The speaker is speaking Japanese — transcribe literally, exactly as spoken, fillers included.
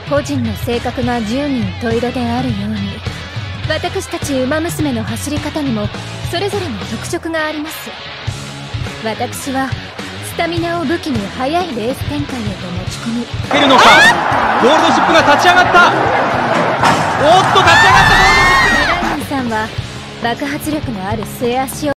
個人の性格が十人十色であるように、私たち馬娘の走り方にもそれぞれの特色があります。私はスタミナを武器に速いレース展開へと持ち込み、 出るのか。ゴールドシップが立ち上がった。おっと立ち上がったゴールドシップ。 ミラインさんは爆発力のある末足を